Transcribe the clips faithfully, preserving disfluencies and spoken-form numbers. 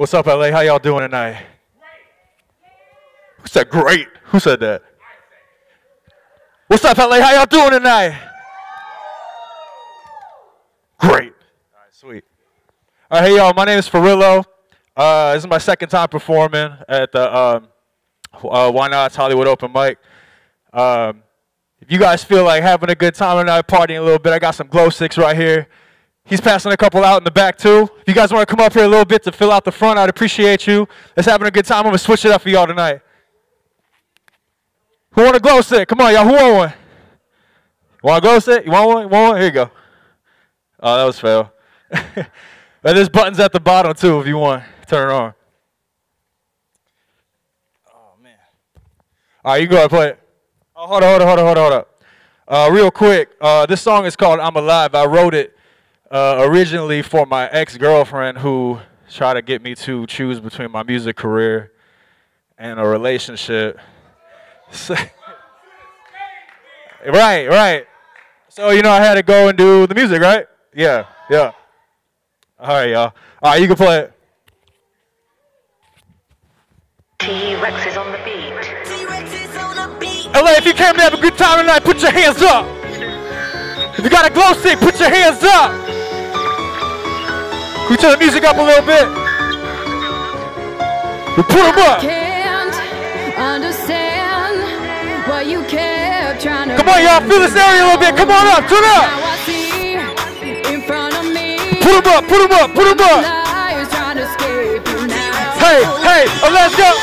What's up, L A? How y'all doing tonight? Who said great? Who said that? What's up, L A? How y'all doing tonight? Great. All right, sweet. All right, hey, y'all. My name is Farillo. Uh, this is my second time performing at the um, uh, Why Not Hollywood Open Mic. Um, if you guys feel like having a good time tonight, partying a little bit, I got some glow sticks right here. He's passing a couple out in the back, too. If you guys want to come up here a little bit to fill out the front, I'd appreciate you. Let's having a good time. I'm going to switch it up for y'all tonight. Who want a glow stick? Come on, y'all. Who want one? You want a glow stick? You want one? You want one? Here you go. Oh, that was fail. There's buttons at the bottom, too, if you want. Turn it on. Oh, man. All right, you go ahead and play it. Oh, hold on, hold on, hold on, hold on, hold on. Uh, real quick, uh, this song is called I'm Alive. I wrote it uh, originally for my ex-girlfriend who tried to get me to choose between my music career and a relationship. So, right, right. So, you know, I had to go and do the music, right? Yeah, yeah. All right, y'all. All right, you can play it. T-Rex is on the beat. L A, if you came to have a good time tonight, put your hands up. If you got a glow stick, put your hands up. Can we turn the music up a little bit? We put them up. Can't understand why you kept trying to. Come on, y'all, feel this area a little bit. Come on up, turn up. Now I see in front of me. Put them up, put them up, put them up. Liars trying to escape you now. Hey, hey, oh, let's go.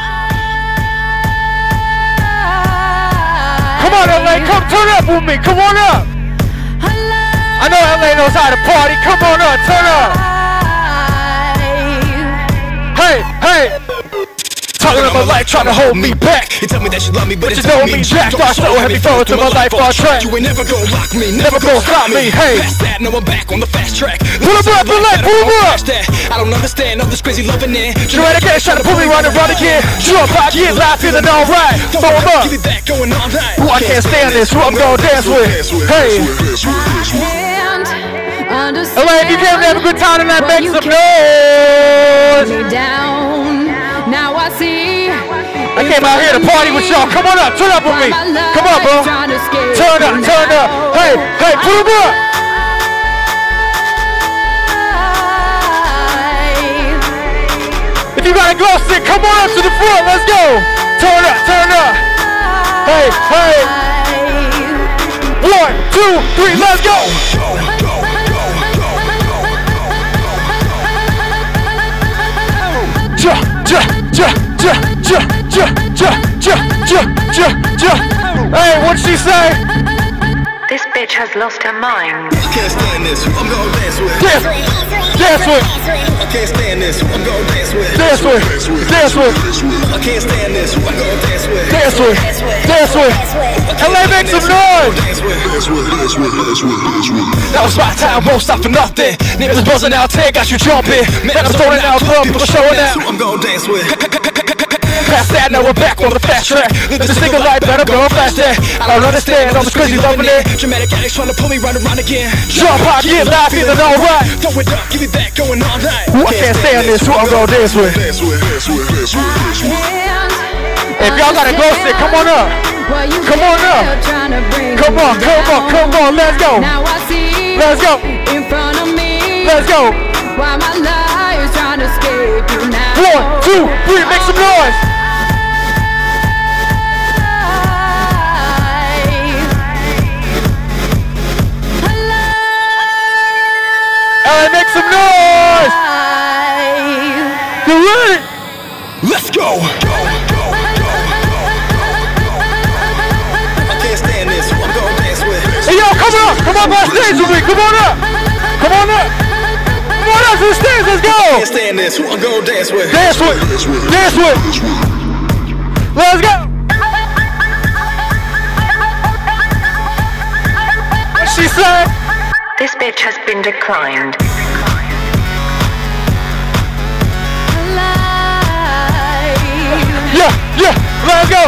Come on, L A, come turn up with me. Come on up. I know L A knows how to party. Come on up, turn up. Hey, hey. Talking about my life, trying to hold me back. You tell me that you love me, but But it's you know not me me. jacked. I so heavy, fell into my life on track. You ain't never gonna lock me, Never gonna stop me, hey. Past that, now I'm back on the fast track. Pull up, pull up, pull up, pull up. I don't understand all this crazy loving it. You right again, trying to pull me round and round again. Jump out, get live, feeling alright. Throw them up. Give me that going all night. Who I can't stand this, who I'm gonna dance with. Hey. L A, if you came to have a good time tonight, make some noise. Me down. Now I see. I came out here to party with y'all. Come on up, turn up with me. Come on, bro. Turn up, turn up. Hey, hey, put them up. If you got a glow stick, come on up to the front. Let's go. Turn up, turn up. Hey, hey. One, two, three, let's go. Ja, ja, ja, ja, ja, ja, ja, ja, ja, ja, ja. Hey, what'd she say? This bitch has lost her mind. I can't stand this, I'm gonna dance with. Dance, dance with, I can't stand this, I'm gonna dance with. dance with, dance with, I can't stand this, I'm gonna dance with. dance with, dance with. L A, make some noise. Dance with, dance with, dance with, dance with, dance with. That was my time, won't stop for nothing. Niggas buzzing out, ten got you jumping. Man, I'm throwing out club, people showing out. I'm gonna dance with. Past that, now we're back on the fast track. This nigga life better go fast that. I don't understand all this crazy loving it. Dramatic addicts trying to pull me round and round again. Jump out, get live, feeling alright. Throw it up, give me that going all night. Who I can't stand this, who I'm gonna dance with. Dance with, dance with, dance with, dance with. If y'all got a glow stick, come on up. Come on up. Come on, come on, come on, let's go. Now I see. Let's go. In front of me. Let's go. Why my life is trying to escape you now. One, two, three, make some noise. All right, make some noise. You ready? Let's go. I can't stand this, I'm gonna dance with. Hey, yo, come on. Come on, on stage with me. Come on up. Come on up. Come on up to the stage. Let's go. Can't stand this, I'm gonna dance with. Dance with. Dance with. Let's go. What she said? This bitch has been declined. Yeah, yeah, let's go.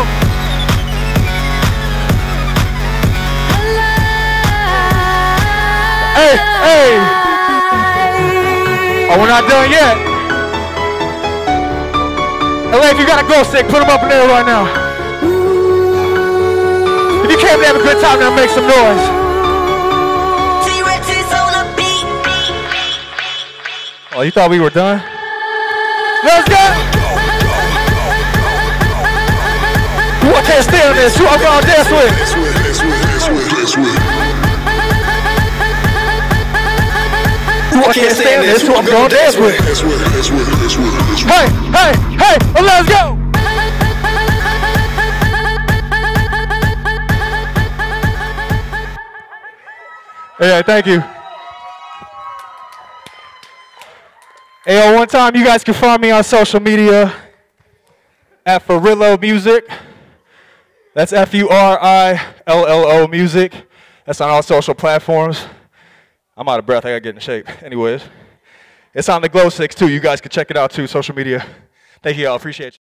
Hey, hey. Oh, we're not done yet. L A, if you got a glow stick, put them up in there right now. If you came to have a good time, now make some noise. T-Rex is on a beat. Oh, you thought we were done? Let's go! Who I can't stand on this? Who I'm gonna dance with? Dance with, dance with, dance with, dance with. Who I can't stand on this? Who I'm gonna dance with? Dance with, dance with, dance with, dance with. Hey, hey, hey, well, let's go! Yeah, thank you. Hey, yo, one time you guys can find me on social media at Furillo Music. That's F U R I L L O Music. That's on all social platforms. I'm out of breath. I gotta get in shape. Anyways, it's on the Glow Sticks too. You guys can check it out too. Social media. Thank you, y'all. Appreciate you.